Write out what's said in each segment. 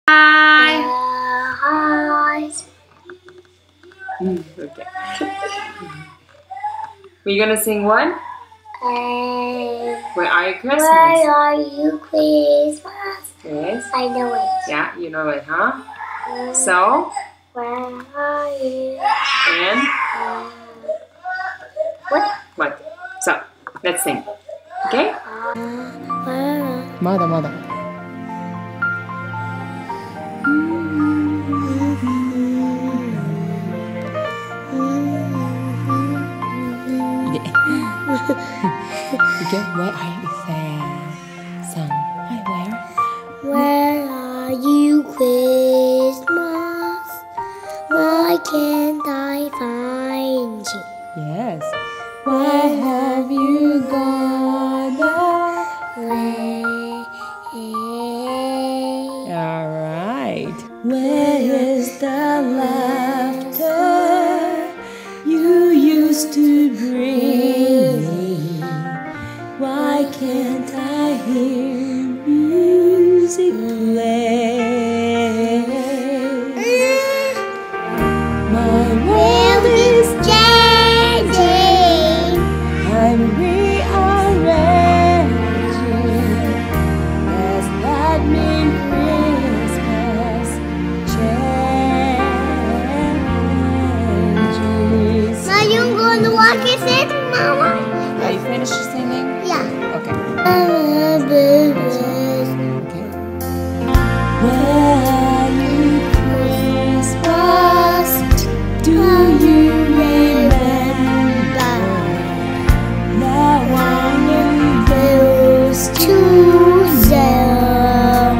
Hi. Hi. Okay. We're gonna sing one. Where are you Christmas? Where are you Christmas? Yes. I know it. Yeah, you know it, huh? So. Where are you? And. What? So, let's sing. Okay? まだまだ。Okay, where are you? Song. Hi, where? Where are you Christmas? Why can't I find you? Yes. Where have you gone away? All right. Where is the laughter you used to bring me? Why can't I hear music play? My world is changing. I'm rearranging. Does that mean Christmas changes? Now you're going to walk it in, Mama? Are you finished singing? Yeah. Okay. Okay. Where are you Christmas? Do you remember? Now one goes to zero.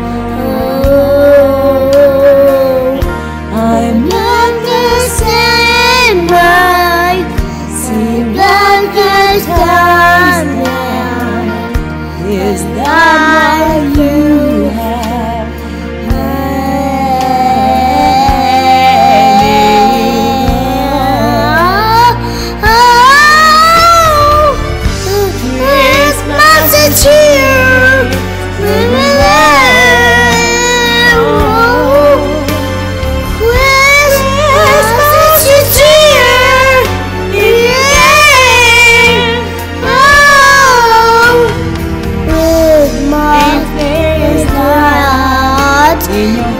I'm not the same bright, same black as time now. Is that what you have? Christmas is here. Christmas is here. Christmas is not In your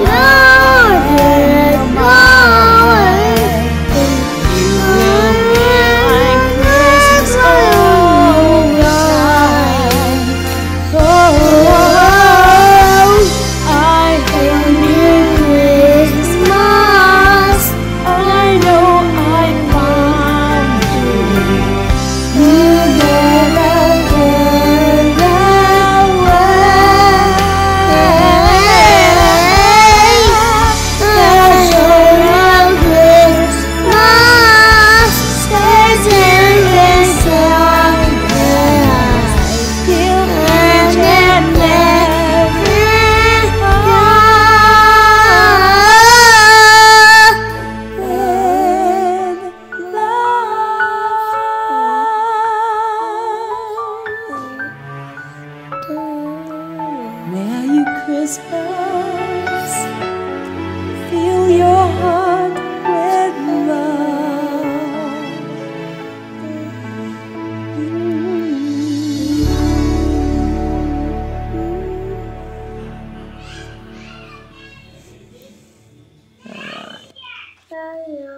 Where are you Christmas? Fill your heart with love.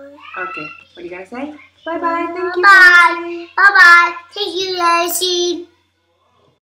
Okay, what do you guys say? Bye bye, thank you. Bye. Bye-bye. Thank you, Lucy.